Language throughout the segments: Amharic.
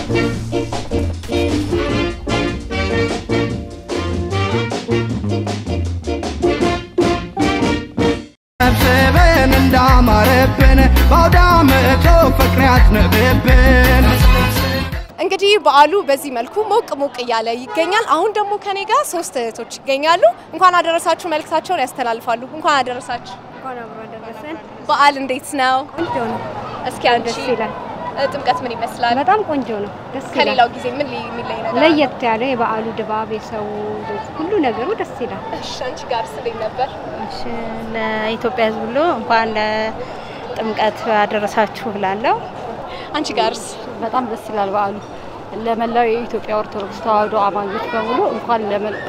እንዳማረብን ባውዳመቶ ፍቅሪያት ነብብን እንግዲህ በዓሉ በዚህ መልኩ ሞቅ እያለ ይገኛል አሁን ደግሞ ከኔ ጋር ሶስት እህቶች ይገኛሉ እንኳን አደረሳችሁ መልክታቸውን ያስተላልፋሉ እንኳን አደረሳችሁ እንኳን አብሮ አደረሰን በዓል እንዴት ነው ቆንጆ ነው እስኪ አንቺ ጥምቀት ምን ይመስላል በጣም ቆንጆ ነው ደስ ይላል ከሌላው ጊዜ ምን ሊለይ ነገር ለየት ያለ የበዓሉ ድባብ የሰው ሁሉ ነገሩ ደስ ይላል እሺ አንቺ ጋር ስለኝ ነበር እሺ ለኢትዮጵያ ሕዝብ ሁሉ እንኳን ለጥምቀት አደረሳችሁ ብላለሁ አንቺ ጋርስ በጣም ደስ ይላል በዓሉ ለመላው የኢትዮጵያ ኦርቶዶክስ ተዋህዶ አማኞች በሙሉ እንኳን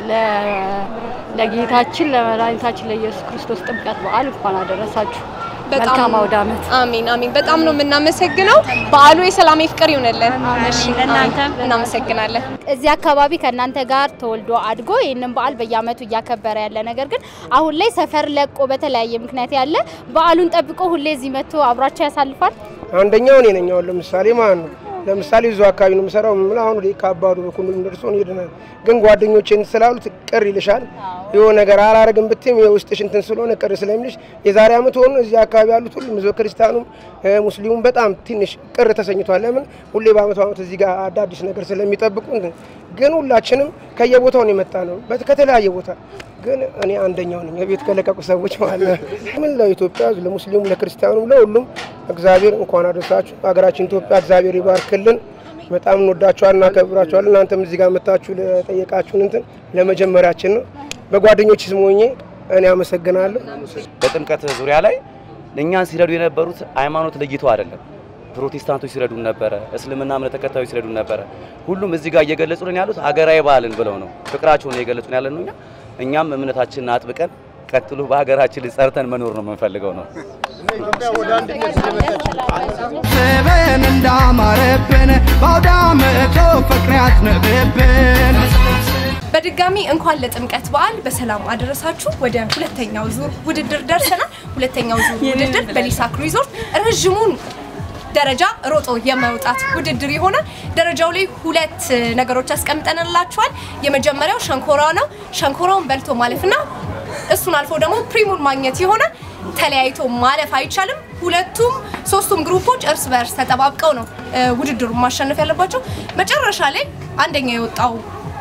ለጌታችን ለመድኃኒታችን ለኢየሱስ ክርስቶስ ጥምቀት በዓል እንኳን አደረሳችሁ መልካም አውዳመት አሜን በጣም ነው የምናመሰግነው በዓሉ የሰላም ፍቅር ይሁንልን እሺ ለእናንተም እናመሰግናለን እዚህ አካባቢ ከናንተ ጋር ተወልዶ አድጎ ይሄንን በዓል በየአመቱ ያከበረ ያለ ነገር ግን አሁን ላይ ሰፈር ለቆ በተለያየ ምክንያት ያለ በዓሉን ጠብቆ ሁሌ እዚህ መጥቶ አብራቸው ያሳልፋል አንደኛው እኔ ነኝ ለምሳሌ ማን ነው ለምሳሌ እዛው አካባቢ ነው መሰራው ምን አሁን ለካባዱ በኩል እንደርሶን ይደናል ግን ጓደኞቼን ስላሉት ቅር ይልሻል የሆነ ነገር አላረግም ብትም የውስጥሽ እንትን ስለሆነ ቅር ስለሚልሽ የዛሬ አመት ሆኖ እዚህ አካባቢ ያሉት ሁሉ ምዘው ክርስቲያኑም ሙስሊሙም በጣም ትንሽ ቅር ተሰኝቷል ለምን ሁሌ በአመት እዚህ ጋር አዳዲስ ነገር ስለሚጠብቁ ግን ሁላችንም ከየቦታው ነው የመጣነው ከተለያየ ቦታ ግን እኔ አንደኛው ነኝ የቤት ከለቀቁ ሰዎች ማለት ምን ለኢትዮጵያ ለሙስሊሙ ለክርስቲያኑም ለሁሉም እግዚአብሔር እንኳን አደረሳችሁ ሀገራችን ኢትዮጵያ እግዚአብሔር ይባርክልን በጣም እንወዳችኋልና እናከብራችኋለን እናንተም እዚህ ጋር መጣችሁ ለጠየቃችሁን እንትን ለመጀመሪያችን ነው በጓደኞች ስም ሆኜ እኔ አመሰግናለሁ በጥምቀት ዙሪያ ላይ እኛን ሲረዱ የነበሩት ሃይማኖት ለይተው አይደለም ፕሮቴስታንቶች ሲረዱን ነበር እስልምና እምነት ተከታዮች ሲረዱን ነበር ሁሉም እዚህ ጋር እየገለጹልን ያሉት ሀገራዊ በዓልን ብለው ነው ፍቅራቸውን እየገለጹን ያለነው እኛም እምነታችንን አጥብቀን ቀጥሎ በሀገራችን ሰርተን መኖር ነው የምንፈልገው ነው ኢትዮጵያ ወደ አንድነት ስለመጣች ሰበን እንዳማረብን ባውዳመቶ ፍቅሪያት ነብብን በድጋሚ እንኳን ለጥምቀት በዓል በሰላም አደረሳችሁ ወደ ሁለተኛው ዙር ውድድር ደርሰናል ሁለተኛው ዙር ውድድር በሊሳክ ሪዞርት ረጅሙን ደረጃ ሮጦ የመውጣት ውድድር ይሆናል ደረጃው ላይ ሁለት ነገሮች አስቀምጠንላችኋል የመጀመሪያው ሸንኮራ ነው ሸንኮራውን በልቶ ማለፍና እሱን አልፎ ደግሞ ፕሪሙን ማግኘት ይሆናል ተለያይቶ ማለፍ አይቻልም ሁለቱም ሶስቱም ግሩፖች እርስ በርስ ተጠባብቀው ነው ውድድሩን ማሸነፍ ያለባቸው መጨረሻ ላይ አንደኛ የወጣው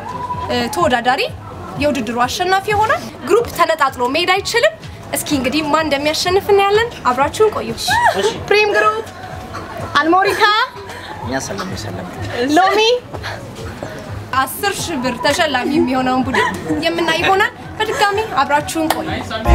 ተወዳዳሪ የውድድሩ አሸናፊ ይሆናል ግሩፕ ተነጣጥሎ መሄድ አይችልም እስኪ እንግዲህ ማን እንደሚያሸንፍ እናያለን አብራችሁን ቆዩ ፕሪም ግሩፕ አልሞሪካ ያሰለም ሎሚ 10,000 ብር ተሸላሚ የሚሆነውን ቡድን የምናይ ይሆናል በድጋሚ አብራችሁን ቆዩ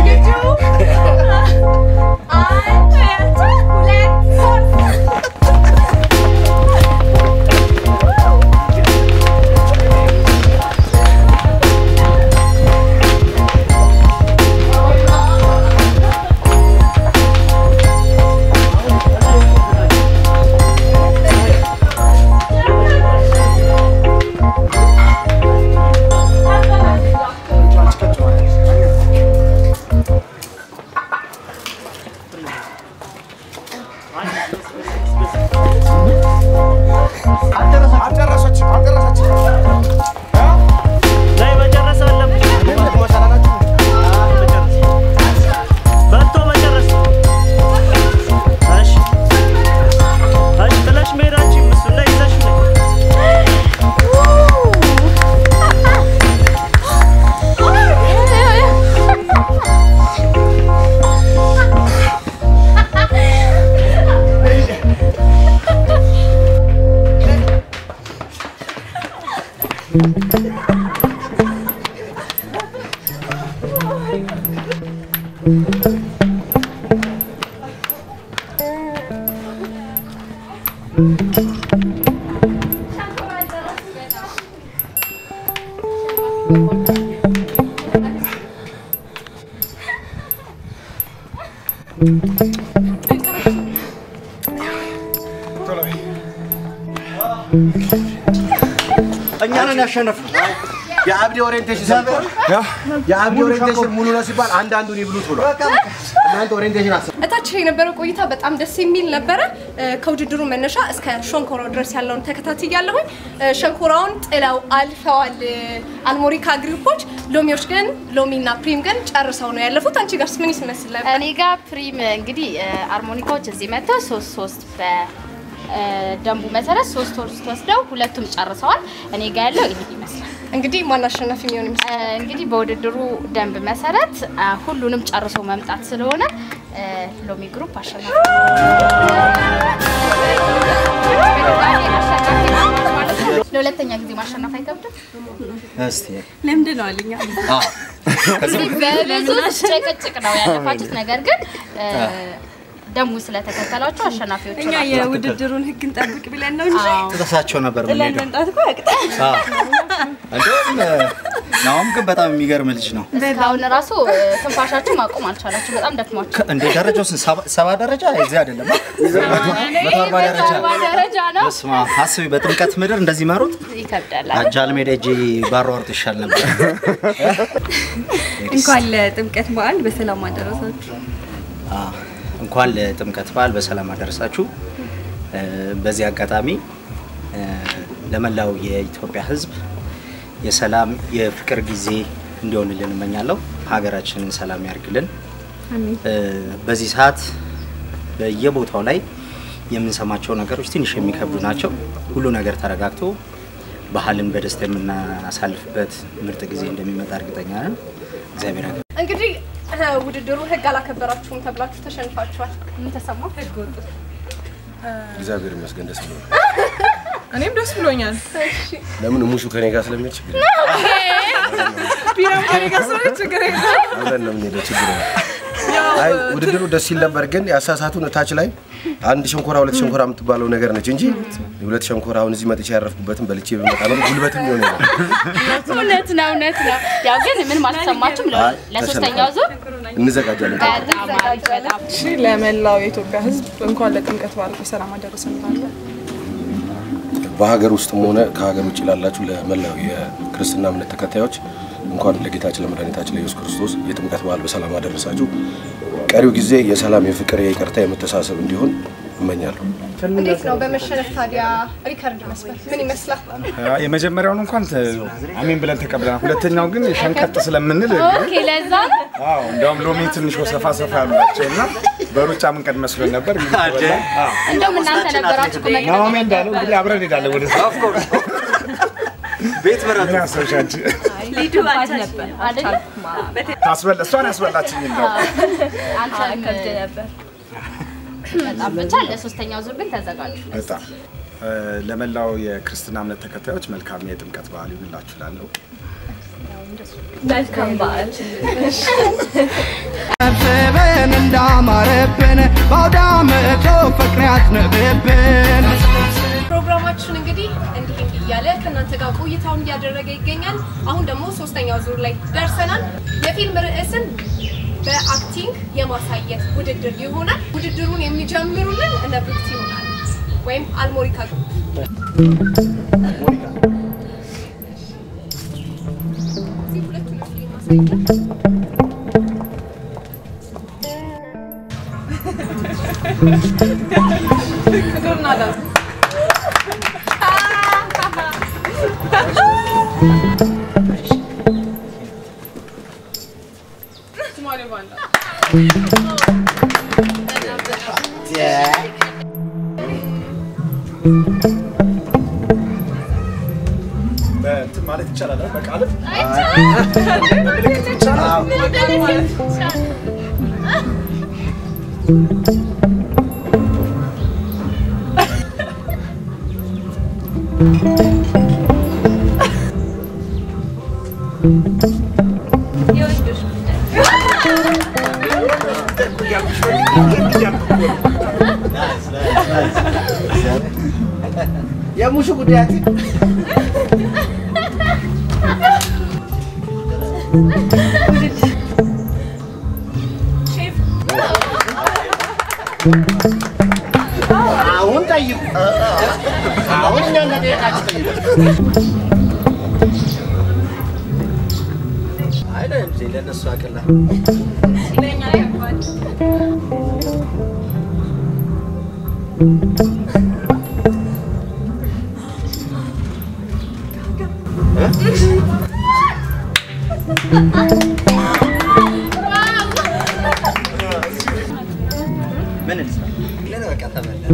እኛን ያሸነፍነው የአብዲ ኦሪንቴሽን ሰምተው የአብዲ ኦሪንቴሽን ሙሉ ነው ሲባል አንዳንዱን ይብሉት ብሎ እናንተ ኦሪንቴሽን አሰ እታች የነበረው ቆይታ በጣም ደስ የሚል ነበረ። ከውድድሩ መነሻ እስከ ሸንኮራው ድረስ ያለውን ተከታትያለሁኝ። ሸንኮራውን ጥለው አልፈዋል አልሞሪካ ግሩፖች። ሎሚዎች ግን ሎሚና ፕሪም ግን ጨርሰው ነው ያለፉት። አንቺ ጋርስ ምን ይመስል ነበር? እኔ ጋር ፕሪም እንግዲህ አርሞኒካዎች እዚህ መጥተው 3 በደንቡ መሰረት 3 ወስደው ሁለቱም ጨርሰዋል። እኔ ጋር ያለው ይሄ ይመስላል። እንግዲህ ማን አሸናፊ የሚሆን ይመስላል? እንግዲህ በውድድሩ ደንብ መሰረት ሁሉንም ጨርሶ መምጣት ስለሆነ ሎሚ ግሩፕ አሸናፊ ለሁለተኛ ጊዜ ማሸነፍ አይከብድም? እስቲ ለምንድ ነው አለኛ? ከዚህ በብዙ ጭቅጭቅ ነው ያለፋችሁት። ነገር ግን ደሙ ስለተከተላችሁ አሸናፊዎች እኛ የውድድሩን ህግ እንጠብቅ ብለን ነው እንጂ ተሳቸው ነበር ምን ለምን መምጣት እኮ ያቅጣል። እንደውም ናውም ግን በጣም የሚገርም ልጅ ነው። እስካሁን ራሱ ትንፋሻችሁ ማቆም አልቻላችሁ። በጣም ደክሟችሁ። እንደ ደረጃው 7 ደረጃ እዚህ አይደለም 140 ደረጃ ነው። በስማ ሐስቢ በጥምቀት ምድር እንደዚህ ማሩት ይከብዳል። አጃል ሜዳ እጂ ባሮርት ይሻል ነበር። እንኳን ለጥምቀት በዓል በሰላም አደረሳችሁ። እንኳን ለጥምቀት በዓል በሰላም አደረሳችሁ። በዚህ አጋጣሚ ለመላው የኢትዮጵያ ሕዝብ የሰላም የፍቅር ጊዜ እንዲሆንልን እመኛለሁ። ሀገራችንን ሰላም ያርግልን። አሜን። በዚህ ሰዓት በየቦታው ላይ የምንሰማቸው ነገሮች ትንሽ የሚከብዱ ናቸው። ሁሉ ነገር ተረጋግቶ ባህልን በደስታ የምናሳልፍበት ምርጥ ጊዜ እንደሚመጣ እርግጠኛ ነን። እግዚአብሔር ያክብር። እንግዲህ ውድድሩ ህግ አላከበራችሁም ተብላችሁ ተሸንፋችኋል። ምን ተሰማው? ህግ ወጡ። እግዚአብሔር ይመስገን ደስ ብሎኛል። እኔም ደስ ብሎኛል። እሺ ለምን ሙሹ ከኔ ጋር ስለሚል ችግር ቢራም ከኔ ጋር ስለሚል ችግር አይደለም ምን ችግር አይ ውድድሩ ደስ ይል ነበር ግን ያሳሳቱን ታች ላይ አንድ ሸንኮራ ሁለት ሸንኮራ የምትባለው ነገር ነች እንጂ ሁለት ሸንኮራ አሁን እዚህ መጥቼ ያረፍኩበትም በልቼ በመጣ ነው ጉልበትም ይሆነ ነው። እውነት ነው። ያው ግን ምን ማለት ሰማችሁም ለሶስተኛው ዙር እንዘጋጃለን። በጣም እሺ ለመላው የኢትዮጵያ ሕዝብ እንኳን ለጥምቀት በዓል በሰላም አደረሰን ማለት በሀገር ውስጥም ሆነ ከሀገር ውጭ ላላችሁ ለመላው የክርስትና እምነት ተከታዮች እንኳን ለጌታችን ለመድኃኒታችን ለኢየሱስ ክርስቶስ የጥምቀት በዓል በሰላም አደረሳችሁ። ቀሪው ጊዜ የሰላም የፍቅር የይቅርታ የመተሳሰብ እንዲሆን እመኛለሁ። እንዴት ነው በመሸነፍ ታዲያ ሪከርድ መስፈር ምን ይመስላል? የመጀመሪያውን እንኳን አሜን ብለን ተቀብለናል። ሁለተኛው ግን ሸንቀጥ ስለምንል ኦኬ ለዛ አዎ እንደውም ሎሚ ትንሽ ሰፋ ያሉናቸውና በሩጫ ምን ቀድ መስሎን ነበር። እንደውም እናንተ ነበራችሁ ኮሜንት ናኦሚ እንዳለው እንግዲህ አብረን እንሄዳለን ወደ ቤት መረጥ ያሰውሻች ሊዱ አንተ ነበር አይደል? እሷን ያስበላችኝ ነው። አንተ ከብደ ነበር። በጣም ብቻ ለሶስተኛው ዙር ግን ተዘጋጁ። በጣም ለመላው የክርስትና እምነት ተከታዮች መልካም የጥምቀት በዓል ይሁንላችሁ እላለሁ። መልካም በዓል። አፍበን እንዳማረብን ባውዳ መቶ ፍቅር ያዝንብብን። ፕሮግራማችን እንግዲህ እንዲህ እያለ ከእናንተ ጋር ቆይታውን እያደረገ ይገኛል። አሁን ደግሞ ሶስተኛው ዙር ላይ ደርሰናል። የፊልም ርዕስን በአክቲንግ የማሳየት ውድድር ይሆናል። ውድድሩን የሚጀምሩልን እነ ብሩክቲ ይሆናል ወይም አልሞሪካ ማለት ይቻላል በቃል يا مو شو قدياتي شيف አሁን ጠይቁ አሁን እኛ እንደጠየቃችሁ ጠይቁ አይደለም ለነሱ አቀላ ለኛ ያባል ምን ልስራ? ለነ በቃ ተበላ።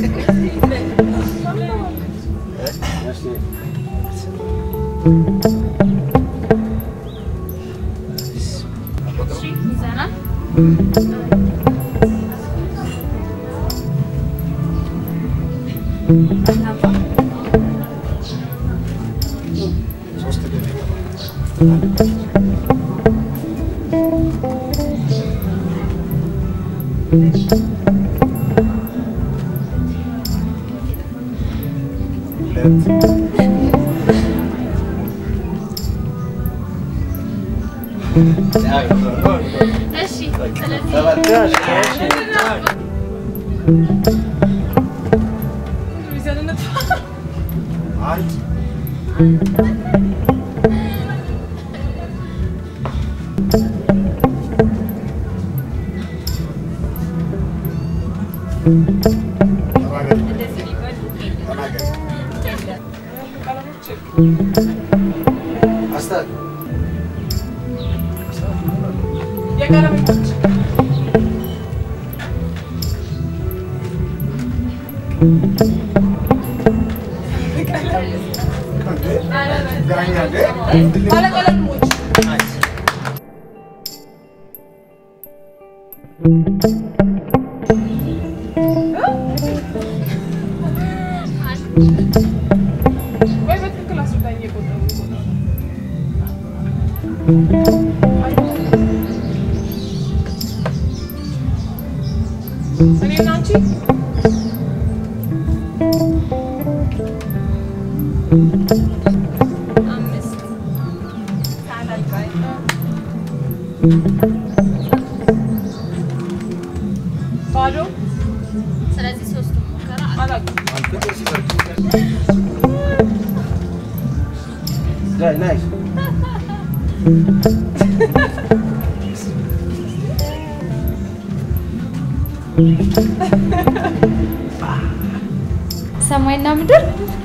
ሰማይና ምድር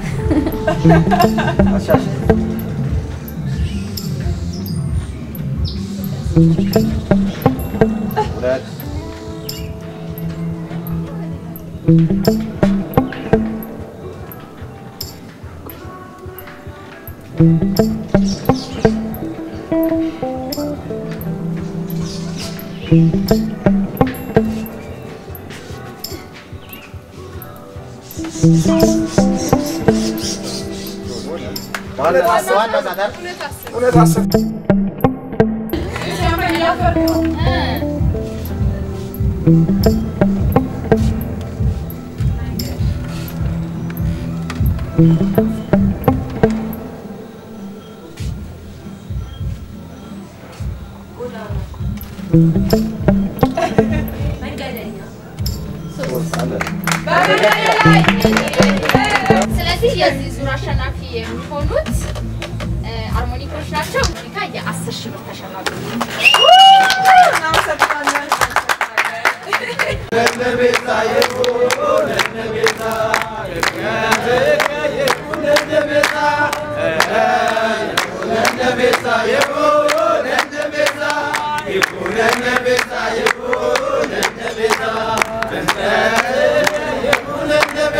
ስለዚህ የዚህ ዙር አሸናፊ የሚሆኑት ሃርሞኒኮች ናቸው። ሙዚቃ የ10,000 ብር ተሸላሚ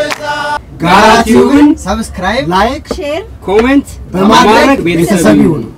ጋራቲውን ሰብስክራይብ፣ ላይክ፣ ሼር፣ ኮሜንት በማድረግ ቤተሰብ ይሁኑ።